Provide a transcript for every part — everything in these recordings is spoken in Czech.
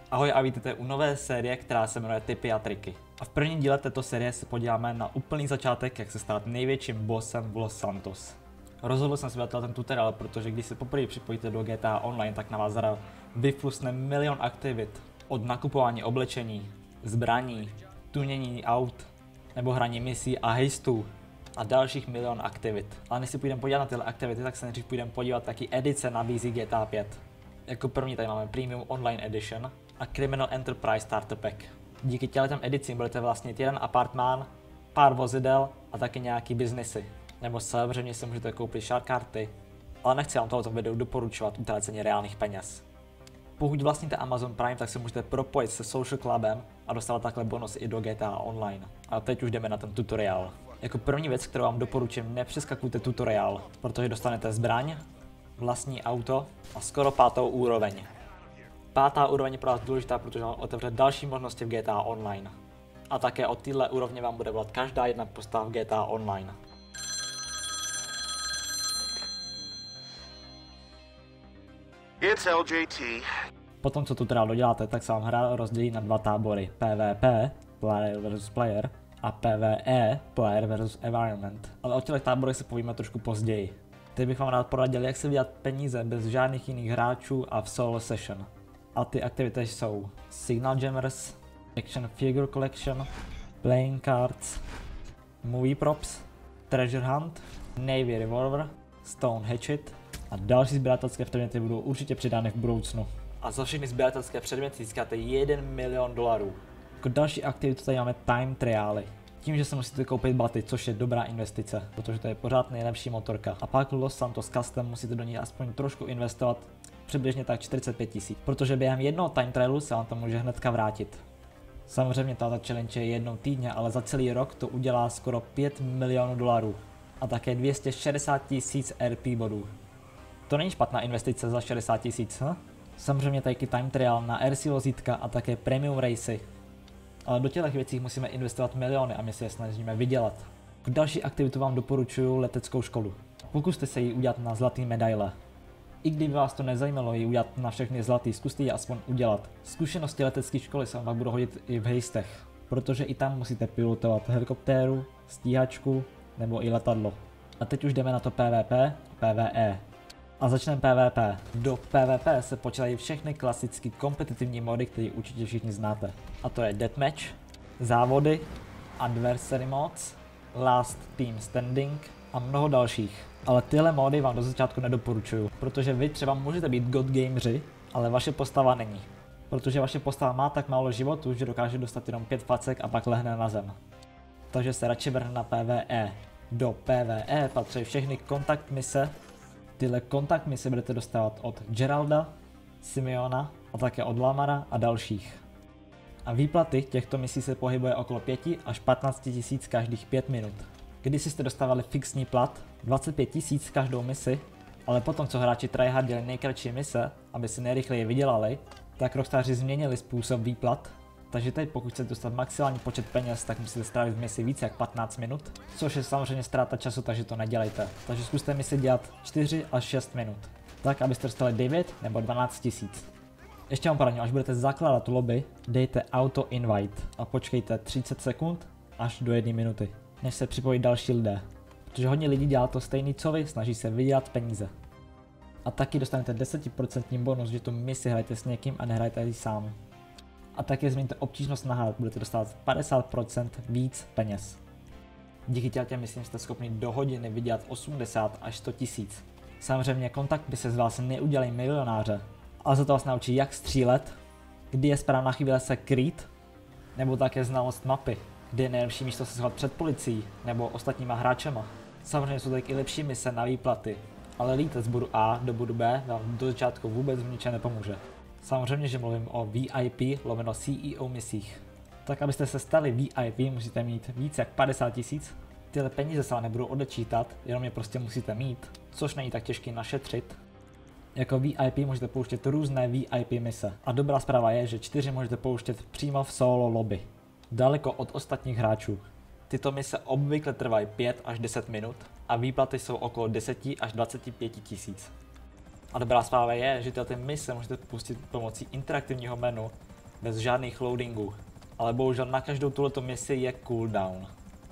Ahoj a vítejte u nové série, která se jmenuje Tipy a triky. A v prvním díle této série se podíváme na úplný začátek, jak se stát největším bossem v Los Santos. Rozhodl jsem se udělat ten tutoriál, protože když se poprvé připojíte do GTA Online, tak na vás zada vyflusne milion aktivit. Od nakupování oblečení, zbraní, tunění aut, nebo hraní misí a hejstů a dalších milion aktivit. Ale než si půjdeme podívat na tyhle aktivity, tak se nejdřív půjdeme podívat, jaký edice nabízí GTA 5. Jako první tady máme Premium Online Edition a Criminal Enterprise Starter Pack. Díky těmto edicím budete vlastnit jeden apartmán, pár vozidel a taky nějaký biznesy. Nebo samozřejmě si můžete koupit shark karty, ale nechci vám tohoto videu doporučovat utrácení reálných peněz. Pokud vlastníte Amazon Prime, tak se můžete propojit se Social Clubem a dostávat takhle bonus i do GTA Online. A teď už jdeme na ten tutoriál. Jako první věc, kterou vám doporučím, nepřeskakujte tutoriál, protože dostanete zbraň, vlastní auto a skoro 5. úroveň. 5. úroveň je pro vás důležitá, protože vám otevře další možnosti v GTA Online. A také od téhle úrovně vám bude volat každá jedna postava v GTA Online. It's LJT. Potom, co tutoriál doděláte, tak se vám hra rozdělí na dva tábory. PvP, Player vs Player, a PvE, Player vs Environment. Ale o těchto táborech se povíme trošku později. Teď bych vám rád poradil, jak se vydělat peníze bez žádných jiných hráčů a v solo session. A ty aktivity jsou Signal Jammers, Action Figure Collection, Playing Cards, Movie Props, Treasure Hunt, Navy Revolver, Stone Hatchet a další sběratelské předměty budou určitě přidány v budoucnu. A za všechny sběratelské předměty získáte $1 milion. Jako další aktivitu tady máme Time Triály. Tím, že se musíte koupit baty, což je dobrá investice, protože to je pořád nejlepší motorka. A pak Los Santos Custom musíte do ní aspoň trošku investovat, přibližně tak 45 000, protože během jednoho time trialu se vám to může hnedka vrátit. Samozřejmě tato challenge je jednou týdně, ale za celý rok to udělá skoro $5 milionů a také 260 000 RP bodů. To není špatná investice za 60 000, Samozřejmě taky time trial na RC vozítka a také premium racy. Ale do těchto věcí musíme investovat miliony a my se je snažíme vydělat. K další aktivitu vám doporučuji leteckou školu. Pokuste se ji udělat na zlatý medaile. I kdyby vás to nezajímalo ji udělat na všechny zlatý, zkuste ji aspoň udělat. Zkušenosti letecké školy se vám pak budou hodit i v hejstech, protože i tam musíte pilotovat helikoptéru, stíhačku nebo i letadlo. A teď už jdeme na to PvP a PvE. A začneme PvP. Do PvP se počítají všechny klasické kompetitivní mody, které určitě všichni znáte. A to je Deathmatch, závody, Adversary Mods, Last Team Standing a mnoho dalších. Ale tyhle mody vám do začátku nedoporučuju, protože vy třeba můžete být god gameři, ale vaše postava není. Protože vaše postava má tak málo životu, že dokáže dostat jenom 5 facek a pak lehne na zem. Takže se radši vrhne na PvE. Do PvE patří všechny kontakt mise. Tyhle kontakt mise budete dostávat od Geralda, Simeona a také od Lamara a dalších. A výplaty těchto misí se pohybuje okolo 5 až 15 000 každých 5 minut. Když jste dostávali fixní plat 25 000 každou misi, ale potom co hráči tryhardili nejkratší mise, aby si nejrychleji vydělali, tak Rockstaři změnili způsob výplat. Takže teď pokud chcete dostat maximální počet peněz, tak musíte strávit v misi více jak 15 minut, což je samozřejmě ztráta času, takže to nedělejte. Takže zkuste misi dělat 4 až 6 minut, tak abyste dostali 9 nebo 12 000. Ještě vám poradím, až budete zakládat lobby, dejte auto invite a počkejte 30 sekund až do 1 minuty, než se připojí další lidé. Protože hodně lidí dělá to stejný co vy, snaží se vydělat peníze. A taky dostanete 10% bonus, že tu misi hrajete s někým a nehrajete ji sám. A také změníte obtížnost na hard, budete dostávat 50% víc peněz. Díky těm myslím jste schopni do hodiny vydělat 80 až 100 000. Samozřejmě kontakt by se z vás neudělají milionáře, ale za to vás naučí jak střílet, kdy je správná chvíle se krýt, nebo také znalost mapy, kdy je nejlepší místo se schovat před policií nebo ostatníma hráčema. Samozřejmě jsou taky lepší mise na výplaty, ale lítat z bodu A do bodu B vám do začátku vůbec v ničem nepomůže. Samozřejmě, že mluvím o VIP lomeno CEO misích. Tak abyste se stali VIP, musíte mít více jak 50 000. Tyhle peníze se vám nebudou odečítat, jenom je prostě musíte mít, což není tak těžké našetřit. Jako VIP můžete pouštět různé VIP mise. A dobrá zpráva je, že 4 můžete pouštět přímo v solo lobby, daleko od ostatních hráčů. Tyto mise obvykle trvají 5 až 10 minut a výplaty jsou okolo 10 až 25 000. A dobrá zpráva je, že tyhle mise můžete pustit pomocí interaktivního menu bez žádných loadingů. Ale bohužel na každou tuhleto misi je cooldown.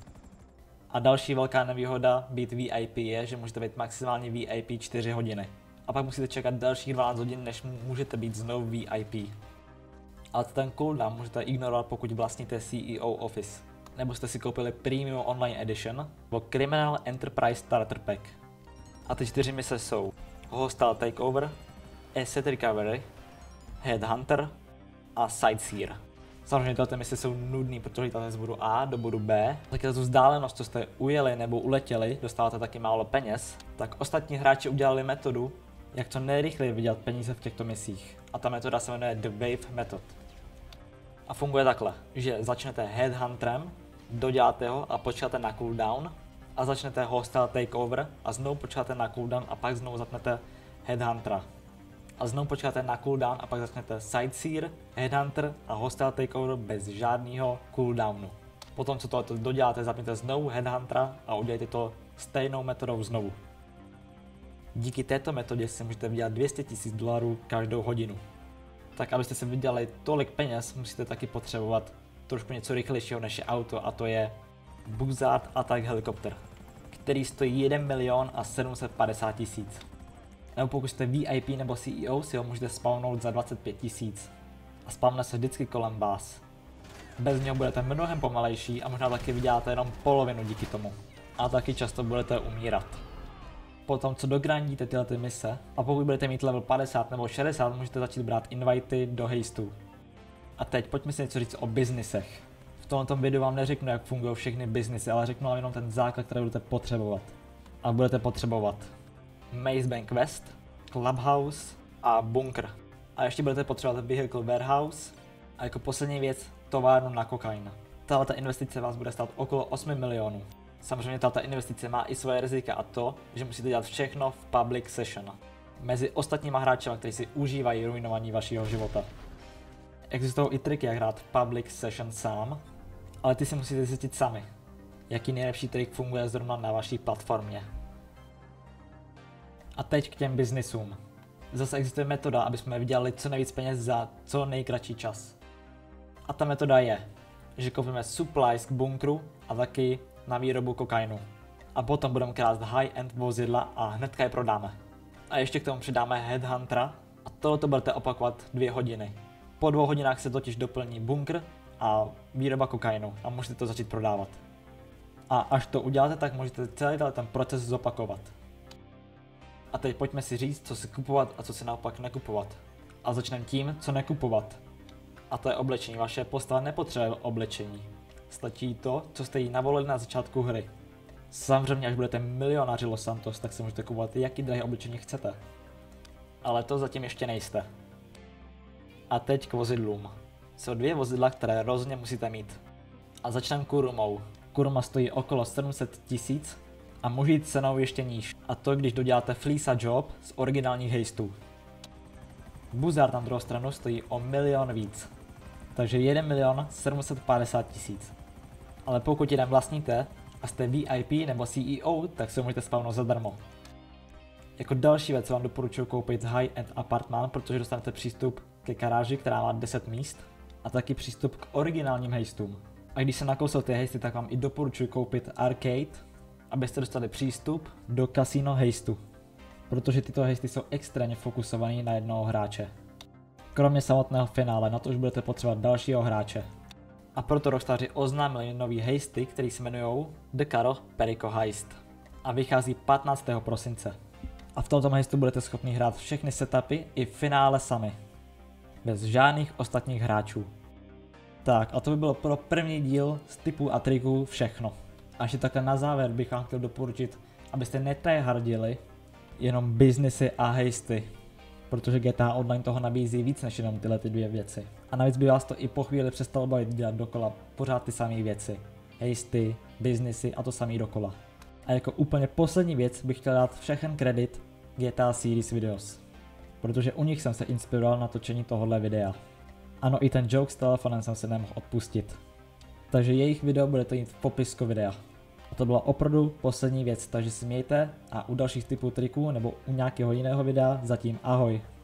A další velká nevýhoda být VIP je, že můžete být maximálně VIP 4 hodiny. A pak musíte čekat dalších 12 hodin, než můžete být znovu VIP. Ale ten cooldown můžete ignorovat, pokud vlastníte CEO Office. Nebo jste si koupili Premium Online Edition nebo Criminal Enterprise Starter Pack. A ty 4 mise jsou Hostile Takeover, Asset Recovery, Headhunter a Sightseer. Samozřejmě tyhle mise jsou nudný, protože lítáte z bodu A do bodu B. Tak za tu vzdálenost, co jste ujeli nebo uletěli, dostáváte taky málo peněz. Tak ostatní hráči udělali metodu, jak co nejrychleji vydělat peníze v těchto misích. A ta metoda se jmenuje The Wave Method. A funguje takhle, že začnete Headhunterem, doděláte ho a počkáte na cooldown. A začnete Hostile Takeover a znovu počkáte na cooldown a pak znovu zapnete Headhuntera. A znovu počkáte na cooldown a pak začnete Sightseer, Headhunter a Hostile Takeover bez žádného cooldownu. Potom co tohle doděláte, zapněte znovu Headhuntera a udělejte to stejnou metodou znovu. Díky této metodě si můžete vydělat $200,000 každou hodinu. Tak abyste si vydělali tolik peněz, musíte taky potřebovat trošku něco rychlejšího než je auto, a to je Buzzard Attack Helicopter, který stojí 1 750 000. Nebo pokud jste VIP nebo CEO, si ho můžete spawnout za 25 000 a spawne se vždycky kolem vás. Bez něho budete mnohem pomalejší a možná taky vyděláte jenom polovinu díky tomu. A taky často budete umírat. Potom co dograndíte tyhle mise a pokud budete mít level 50 nebo 60, můžete začít brát invity do hastů. A teď pojďme si něco říct o biznisech. V tomto videu vám neřeknu, jak fungují všechny biznisy, ale řeknu vám jenom ten základ, který budete potřebovat. A budete potřebovat Maze Bank West, Clubhouse a Bunker. A ještě budete potřebovat Vehicle Warehouse a jako poslední věc továrnu na kokain. Tato investice vás bude stát okolo 8 milionů. Samozřejmě tato investice má i svoje rizika a to, že musíte dělat všechno v public session. Mezi ostatníma hráči, kteří si užívají ruinování vašeho života. Existují i triky, jak hrát v public session sám, ale ty si musíte zjistit sami, jaký nejlepší trik funguje zrovna na vaší platformě. A teď k těm biznisům. Zase existuje metoda, aby jsme vydělali co nejvíc peněz za co nejkratší čas. A ta metoda je, že koupíme supplies k bunkru a taky na výrobu kokainu. A potom budeme krást high-end vozidla a hnedka je prodáme. A ještě k tomu přidáme Headhuntera a tohoto budete opakovat 2 hodiny. Po 2 hodinách se totiž doplní bunkr a výroba kokainu a můžete to začít prodávat. A až to uděláte, tak můžete celý ten proces zopakovat. A teď pojďme si říct, co si kupovat a co si naopak nekupovat. A začneme tím, co nekupovat. A to je oblečení. Vaše postava nepotřebuje oblečení. Stačí to, co jste jí navolili na začátku hry. Samozřejmě, až budete milionáři Los Santos, tak si můžete kupovat jaký drahé oblečení chcete. Ale to zatím ještě nejste. A teď k vozidlům. Jsou 2 vozidla, které rozhodně musíte mít. A začneme Kurumou. Kuruma stojí okolo 700 000 a může jít cenou ještě níž. A to, když doděláte Fleesa Job z originálních hastů. Buzzard na druhou stranu stojí o milion víc. Takže 1 750 000. Ale pokud jeden vlastníte a jste VIP nebo CEO, tak si ho můžete spawnout zadarmo. Jako další věc vám doporučuji koupit high-end apartman, protože dostanete přístup ke garáži, která má 10 míst a taky přístup k originálním hastům. A když se nakousil ty hasty, tak vám i doporučuji koupit arcade, abyste dostali přístup do casino hastu. Protože tyto hasty jsou extrémně fokusovaný na jednoho hráče. Kromě samotného finále, na to už budete potřebovat dalšího hráče. A proto Rockstari oznámili nový hasty, který se jmenují The Caro Perico Heist. A vychází 15. prosince. A v tomto hastu budete schopni hrát všechny setupy i finále sami. Bez žádných ostatních hráčů. Tak a to by bylo pro první díl z typů a triků všechno. A ještě takhle na závěr bych vám chtěl doporučit, abyste netryhardili jenom biznesy a hasty. Protože GTA Online toho nabízí víc než jenom tyhle 2 věci. A navíc by vás to i po chvíli přestalo bavit dělat dokola pořád ty samé věci. Hasty, biznesy a to samý dokola. A jako úplně poslední věc bych chtěl dát všechen kredit GTA Series Videos. Protože u nich jsem se inspiroval na točení tohohle videa. Ano, i ten joke s telefonem jsem se nemohl odpustit. Takže jejich video budete mít v popisku videa. A to byla opravdu poslední věc, takže si mějte a u dalších typů triků nebo u nějakého jiného videa zatím ahoj.